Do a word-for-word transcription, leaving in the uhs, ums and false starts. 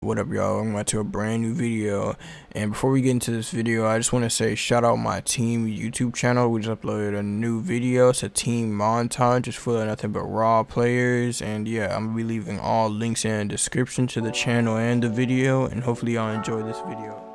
What up, y'all? Welcome back to a brand new video. And before we get into this video, I just want to say shout out my team YouTube channel. We just uploaded a new video. It's a team montage. It's full of nothing but raw players. And yeah, I'm gonna be leaving all links in the description to the channel and the video. And hopefully y'all enjoy this video.